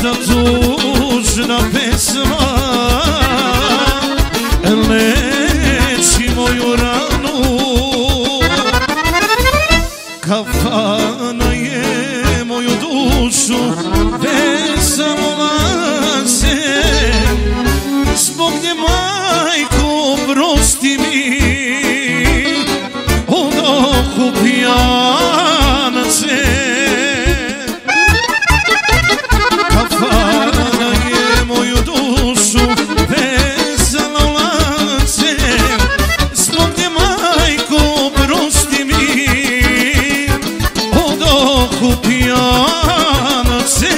naša tužna pesma leči moju ranu. Kafana je moju dušu vezala lance, zbog nje majko prosti mi od oku pijanace. Kafana je moju dušu vezala lance, zbog nje majko prosti mi od oku pijanace.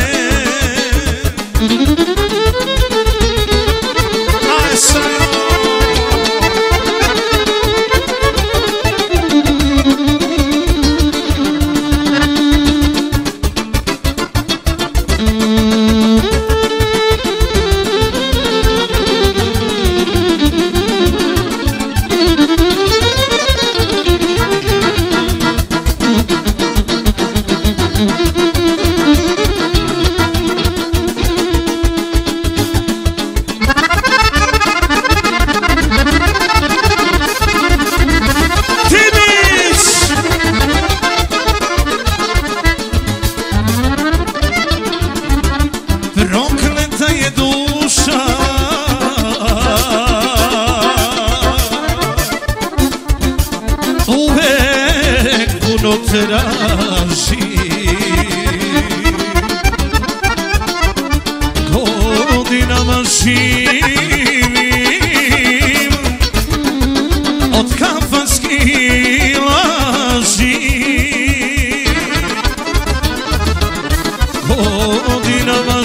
Prokleta je duša uvek puno traži, godinama živim od kafanskih laži. Godinama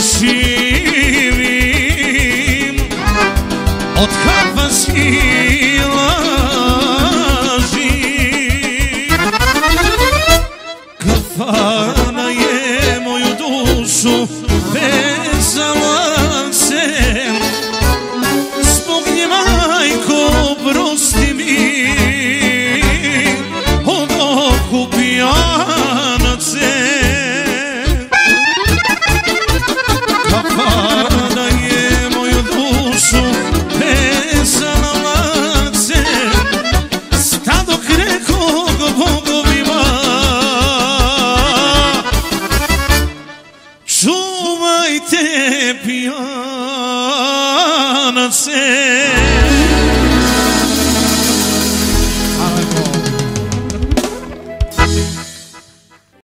živim od kafanskih laži. Kafana je moju dušu vezala lancem, zbog nje majko prosti mi od oku pijanace. Kafana je moju dušu vezala lancem, sta dok rekog bogovima čuvajte pijanace.